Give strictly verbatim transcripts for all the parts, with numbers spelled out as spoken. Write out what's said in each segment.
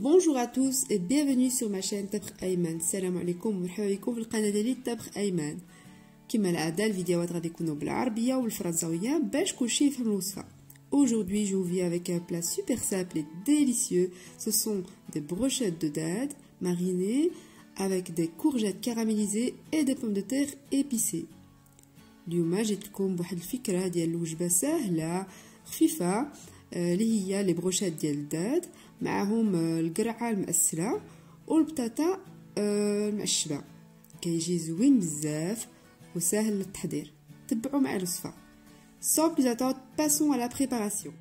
Bonjour à tous et bienvenue sur ma chaîne طبخ أيمن. السلام عليكم ومرحبا بكم في القناة ديالي طبخ أيمن. كما العادة الفيديوهات غادي يكونوا بالعربية والفرنساوية باش كلشي يفهم الوصفة. Aujourd'hui, je vous viens avec un plat super simple et délicieux. Ce sont des brochettes de dinde marinées avec des courgettes caramélisées et des pommes de terre épicées. اليوم جيت لكم بواحد الفكرة ديال الوجبة سهلة خفيفة اللي هي لي بروشيت ديال الدجاج معاهم القرعه المعسله والبطاطا المعشبه. كيجي زوين بزاف وسهل للتحضير. تبعوا معي الوصفه. Sans plus attendre, passons à la préparation.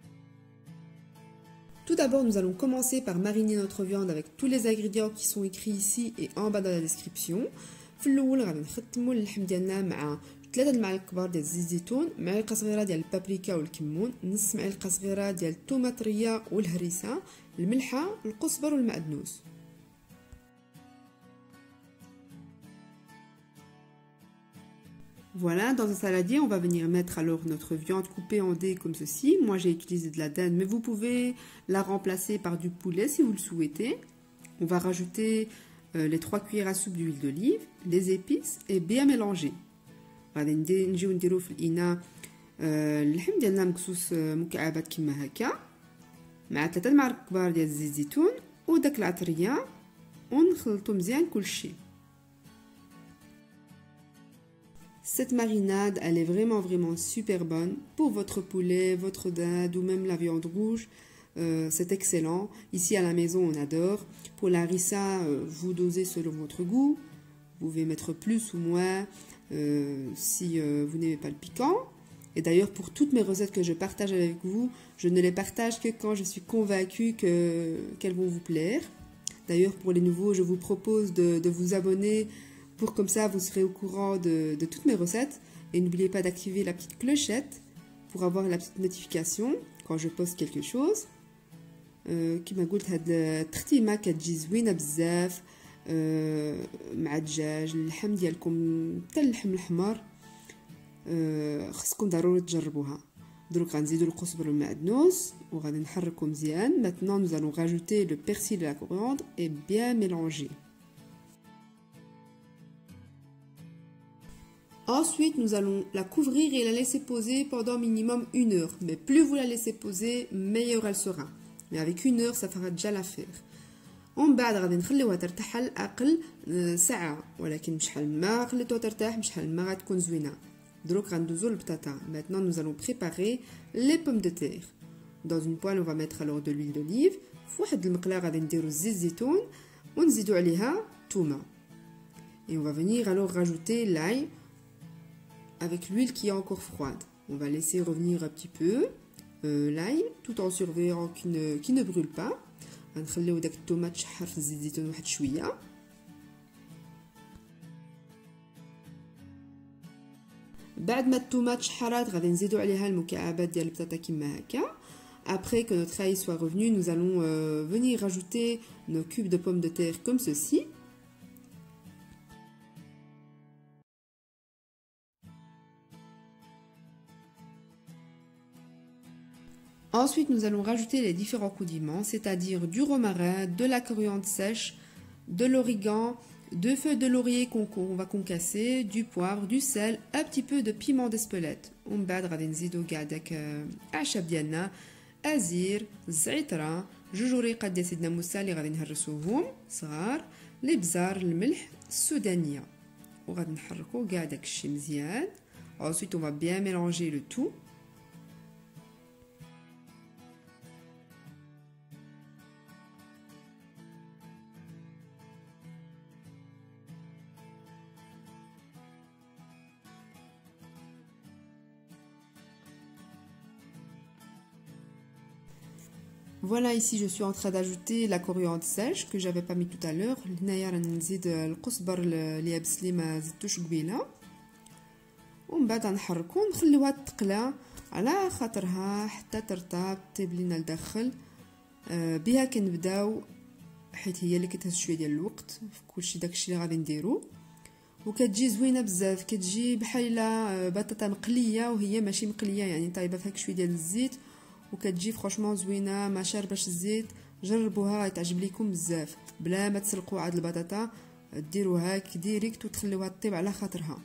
Tout d'abord, nous allons commencer par mariner notre viande avec tous les ingrédients qui sont écrits ici et en bas dans la description. في الاول غادي نختموا اللحم ديالنا مع ثلاثة المعالق كبار ديال زيت الزيتون، معلقه صغيره ديال البابريكا والكمون، نص معلقه صغيره ديال الثومه طريه والهريسه، الملحه، القزبر والمعدنوس. Voilà, dans un saladier, on va venir mettre alors notre viande coupée en dés comme ceci. Moi, j'ai utilisé de la dinde, mais vous pouvez la remplacer par du poulet si vous le souhaitez. On va rajouter euh, les trois cuillères à soupe d'huile d'olive, les épices et bien mélanger. غادي نجيو نديرو في الاناء اللحم ديالنا مكسوس مكعبات كما هكا مع ثلاثة المعالق كبار ديال زيت الزيتون وداك العطريه ونخلطو مزيان كلشي. Cette marinade, elle est vraiment vraiment super bonne pour votre poulet, votre dinde ou même la viande rouge. Euh, c'est excellent. Ici à la maison, on adore. Pour la harissa, euh, vous dosez selon votre goût. Vous pouvez mettre plus ou moins euh, si euh, vous n'aimez pas le piquant. Et d'ailleurs, pour toutes mes recettes que je partage avec vous, je ne les partage que quand je suis convaincue que, qu'elles vont vous plaire. D'ailleurs, pour les nouveaux, je vous propose de, de vous abonner pour comme ça vous serez au courant de, de toutes mes recettes. Et n'oubliez pas d'activer la petite clochette pour avoir la petite notification quand je poste quelque chose. كما قلت هاد التختيمه كتجي زوينه بزاف مع الدجاج. اللحم ديالكم حتى اللحم الحمر خصكم ضروري تجربوها. دروك غنزيدو القزبر والمعدنوس وغادي نحركو مزيان. Maintenant nous allons rajouter le persil et la coriandre et bien mélanger. Ensuite, nous allons la couvrir et la laisser poser pendant minimum une heure. Mais plus vous la laissez poser, meilleure elle sera. Mais avec une heure, ça fera déjà l'affaire. ومن بعد غادي نخليوها ترتاح على الاقل ساعه، ولكن بشحال ما خليتوها ترتاح بشحال ما غتكون زوينه. دروك غندوزو للبطاطا. Maintenant nous allons préparer les pommes de terre. Dans une poêle on va mettre alors de l'huile d'olive. في واحد المقله غادي نديرو الزيت الزيتون ونزيدو عليها الثومه. Et on va venir alors rajouter l'ail avec l'huile qui est encore froide. On va laisser revenir un petit peu euh, l'ail tout en surveillant qu'il ne, qu'il ne brûle pas. غنخليو داك الثومه تشحر في الزيت الزيتون واحد شويه. بعد ما الثومه تشحرات غادي نزيدو عليها المكعبات ديال البطاطا كما هكا. Après que notre ail soit revenu, nous allons euh, venir rajouter nos cubes de pommes de terre comme ceci. Ensuite, nous allons rajouter les différents condiments, c'est-à-dire du romarin, de la coriandre sèche, de l'origan, deux feuilles de laurier qu'on va concasser, du poivre, du sel, un petit peu de piment d'Espelette. ومن بعد غادي نزيدو كاع داك الاعشاب ديالنا، ازير، الزعتره، جوج وريقات ديال سيدنا موسى اللي غادي نهرسوهم صغار، الابزار، الملح، السودانيه. وغادي نحركو كاع داك الشيء مزيان. Ensuite, on va bien mélanger le tout. Voilà, ici je suis en train d'ajouter la coriandre sèche que j'avais pas mis tout à l'heure. هنايا راني نزيد القزبر اللي يابس لي ما زدتوش قبيله. ومن بعد غنحركو نخليوها تقلى على خاطرها حتى ترطب طيب لينا لداخل. بها كنبداو حيت هي اللي كتهز شويه ديال الوقت في كلشي داكشي اللي غادي نديرو. وكتجي زوينه بزاف، كتجي بحال بطاطا مقليه وهي ماشي مقليه، يعني طايبه فيها شويه ديال الزيت وكتجي فرانشمون زوينه ما شارباش الزيت. جربوها تعجب لكم بزاف بلا ما تسلقوا عاد البطاطا ديروها هاك ديريكت وتخليوها طيب على خاطرها.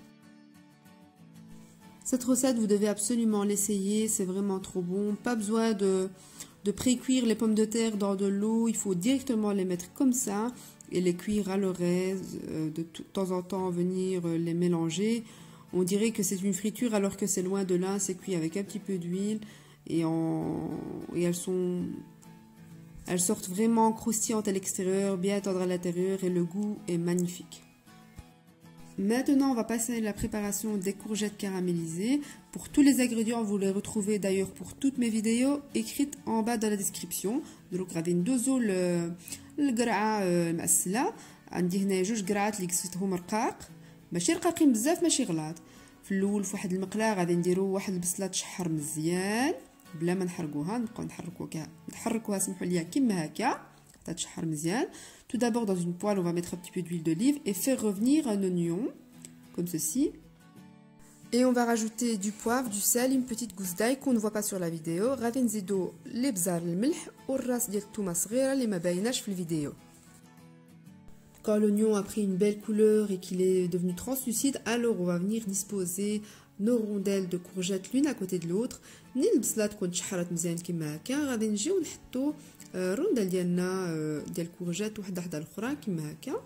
Cette recette, vous devez absolument l'essayer, c'est vraiment trop bon. Pas besoin de, de pré-cuire les pommes de terre dans de l'eau, il faut directement les mettre comme ça et les cuire à leur aise, de temps en temps venir les mélanger. On dirait que c'est une friture alors que c'est loin de là, c'est cuit avec un petit peu d'huile et, en, et elles sont... Elles sortent vraiment croustillantes à l'extérieur, bien tendres à l'intérieur et le goût est magnifique. Maintenant, on va passer à la préparation des courgettes caramélisées. Pour tous les ingrédients, vous les retrouvez d'ailleurs pour toutes mes vidéos écrites en bas dans la description. Donc, غادي ندوزو القرعة المعسلة. عندي هنا جوج قرعات اللي قصيتهم رقاق، ماشي رقاقين بزاف ماشي غلاط. في الأول في واحد المقلاة غادي نديرو واحد البصلة تشحر مزيان بلا ما نحرقوها، نبقاو نحركوها نحركوها سمحوا لي كيما هكا حتى تشحر مزيان. Tout d'abord, dans une poêle, on va mettre un petit peu d'huile d'olive et faire revenir un oignon, comme ceci. Et on va rajouter du poivre, du sel, une petite gousse d'ail qu'on ne voit pas sur la vidéo. غادي نزيدو الابزار الملح والراس ديال الثومه صغيره اللي ما بايناش في الفيديو. Quand l'oignon a pris une belle couleur et qu'il est devenu translucide, alors on va venir disposer nos rondelles de courgettes l'une à côté de l'autre. منين البصله تكون تشحرت مزيان كيما هكا غادي نجيو نحطو الرندل ديالنا ديال الكورجيت وحده حدا الاخرى كيما هكا.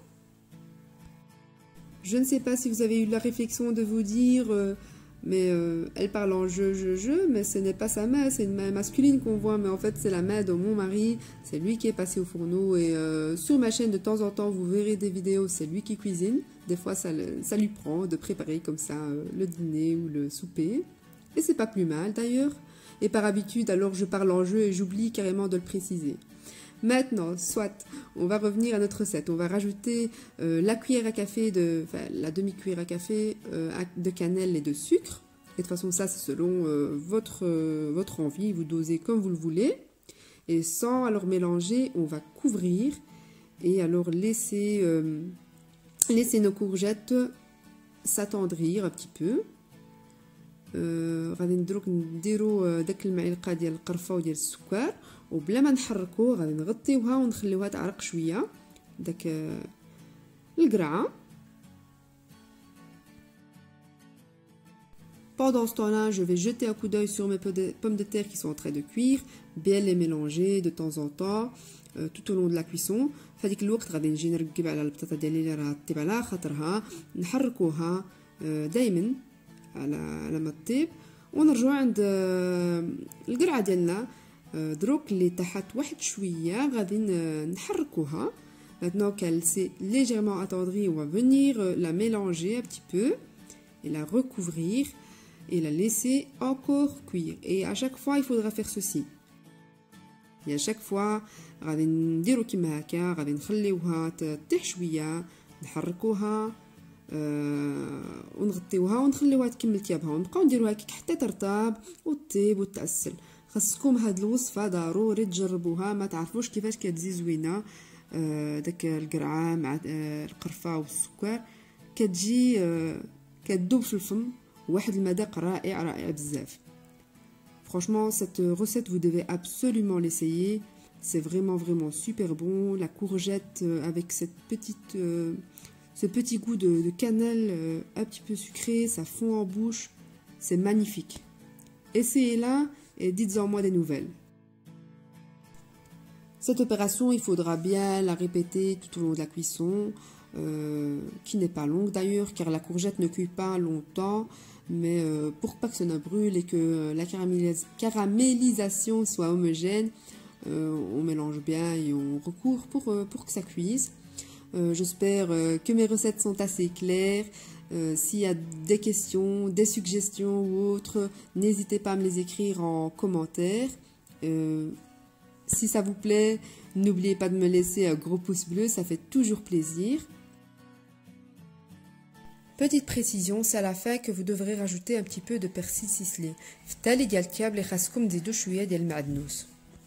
Je ne sais pas si vous avez eu la réflexion de vous dire euh, mais euh, elle parle en je, je, je, mais ce n'est pas sa main, c'est une main masculine qu'on voit, mais en fait c'est la main de mon mari, c'est lui qui est passé au fourneau et euh, sur ma chaîne de temps en temps vous verrez des vidéos, c'est lui qui cuisine. Des fois ça, le, ça lui prend de préparer comme ça euh, le dîner ou le souper et c'est pas plus mal d'ailleurs. Et par habitude alors je parle en jeu et j'oublie carrément de le préciser. Maintenant, soit, on va revenir à notre recette. On va rajouter euh, la cuillère à café, de, enfin, la demi-cuillère à café euh, de cannelle et de sucre. Et de toute façon, ça, c'est selon euh, votre, euh, votre envie. Vous dosez comme vous le voulez. Et sans alors mélanger, on va couvrir et alors laisser, euh, laisser nos courgettes s'attendrir un petit peu. غادي نديرو نديرو داك المعلقه ديال القرفه وديال السكر وبلا ما نحركو غادي نغطيوها ونخليوها تعرق شويه داك القرعه. Pendant ce temps-là, je vais jeter un coup d'œil sur mes pommes de terre qui sont en train de cuire, bien les mélanger de temps en temps euh, tout au long de la cuisson. فهاديك الوقت غادي نجي نرقب على البطاطا ديالي اللي راه طيب على خاطرها نحركوها دائما على على ما طيب ونرجعوا عند القرعه ديالنا دروك اللي تحت واحد شويه غادي نحركوها. Maintenant qu'elle s'est légèrement attendrie, on va venir la mélanger un petit peu et la recouvrir et la laisser encore cuire. Et à chaque fois, il faudra faire ceci. Et à chaque fois, غادي نديرو كيما هكا غادي نخليوها تطيح شويه نحركوها آه ونغطيوها ونخليوها تكمل طيابها ونبقاو نديروها هكاك حتى ترطاب وطيب وتعسل. خاصكم هاد الوصفه ضروري تجربوها، ما تعرفوش كيفاش كتجي زوينه آه داك القرعه مع آه القرفه والسكر كتجي آه كتذوب في الفم واحد المذاق رائع رائع بزاف. Franchement, cette recette, vous devez absolument l'essayer. C'est vraiment, vraiment super bon. La courgette euh, avec cette petite, euh, ce petit goût de, de cannelle euh, un petit peu sucré, ça fond en bouche. C'est magnifique. Essayez-la et dites-en moi des nouvelles. Cette opération, il faudra bien la répéter tout au long de la cuisson, euh, qui n'est pas longue d'ailleurs, car la courgette ne cuit pas longtemps. Mais euh, pour pas que ça ne brûle et que la caramélis- caramélisation soit homogène, euh, on mélange bien et on recourt pour, euh, pour que ça cuise. Euh, J'espère euh, que mes recettes sont assez claires. Euh, S'il y a des questions, des suggestions ou autres, n'hésitez pas à me les écrire en commentaire. Euh, si ça vous plaît, n'oubliez pas de me laisser un gros pouce bleu, ça fait toujours plaisir. Petite précision, c'est à la fin que vous devrez rajouter un petit peu de persil ciselé. في التالي ديال الكياب اللي خاصكم تزيدوا شويه ديال المعدنوس.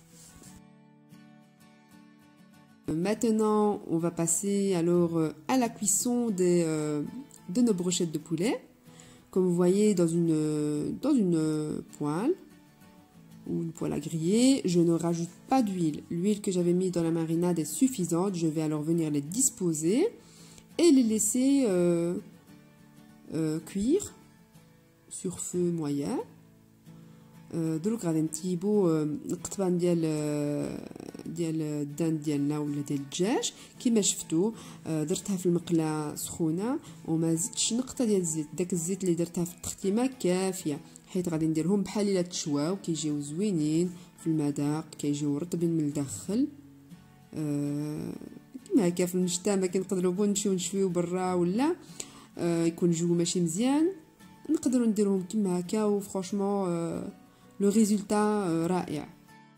Maintenant, on va passer alors à la cuisson des, euh, de nos brochettes de poulet. Comme vous voyez dans une, dans une poêle, ou une poêle à griller. Je ne rajoute pas d'huile. L'huile que j'avais mise dans la marinade est suffisante. Je vais alors venir les disposer et les laisser euh, euh, cuire sur feu moyen. دروك غادي نطيبو القطبان ديال ديال الدان ديالنا ولا ديال الدجاج كما شفتوا. درتها في المقله سخونه وما زدتش نقطه ديال الزيت. داك الزيت اللي درتها في التختيمه كافيه، حيت غادي نديرهم بحال الا تشواو كيجيو زوينين في المذاق، كيجيو رطبين من الداخل. كما هكا في الشتا ما كنقدروا بون نمشيو نشويو برا ولا يكون الجو ماشي مزيان، نقدروا نديرهم كما هكا وفرانشمون لو ريزولتا رائع.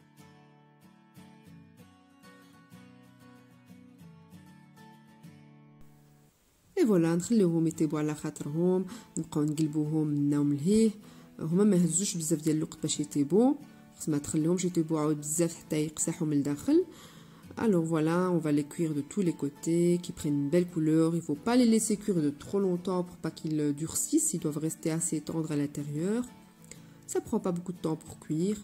اي فوالا نخليوهم يطيبوا على خاطرهم، نبقاو نقلبوهم منا وملهيه. هما ما يهزوش بزاف ديال الوقت باش يطيبوا، خص ما تخليهمش يطيبوا عاود بزاف حتى يقسحوا من الداخل. Alors voilà, on va les cuire de tous les côtés, qui prennent une belle couleur. Il ne faut pas les laisser cuire de trop longtemps pour pas qu'ils durcissent. Ils doivent rester assez tendres à l'intérieur. Ça prend pas beaucoup de temps pour cuire.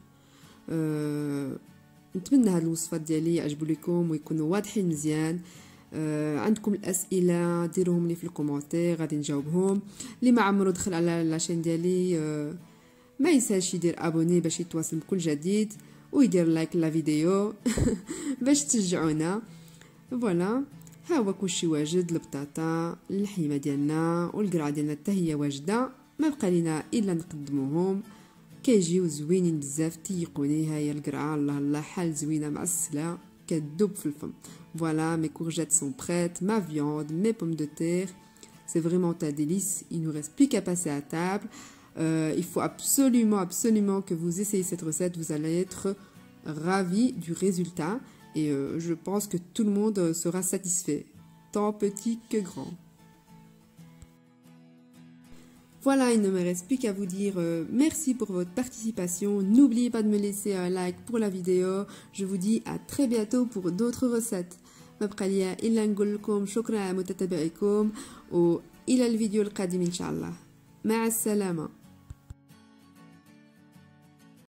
نتمنى هاد الوصفات ديالي يعجبوا لكم ويكونوا واضحين مزيان. آه عندكم الاسئله ديروهم لي في الكومونتير غادي نجاوبهم. اللي ما عمرو دخل على لاشين ديالي آه ما ينساش يدير ابوني باش يتواصل بكل جديد ويدير لايك لا فيديو باش تشجعونا. فوالا ها هو كلشي واجد، البطاطا اللحيمه ديالنا والقرعه ديالنا حتى هي واجده، ما بقى لينا الا نقدموهم. كيجيو زوينين بزاف، تيقوني ها هي القرعه الله الله حال زوينه معسله كتذوب في الفم. Voilà, mes courgettes sont prêtes, ma viande, mes pommes de terre. C'est vraiment un délice. Il ne nous reste plus qu'à passer à table. Euh, il faut absolument, absolument que vous essayez cette recette. Vous allez être ravis du résultat. Et euh, je pense que tout le monde sera satisfait, tant petit que grand. Voilà, il ne me reste plus qu'à vous dire euh, merci pour votre participation. N'oubliez pas de me laisser un like pour la vidéo. Je vous dis à très bientôt pour d'autres recettes. ما بقى ليا الا نقول لكم شكرا على متابعتكم والى الفيديو القادم ان شاء الله. مع السلامه.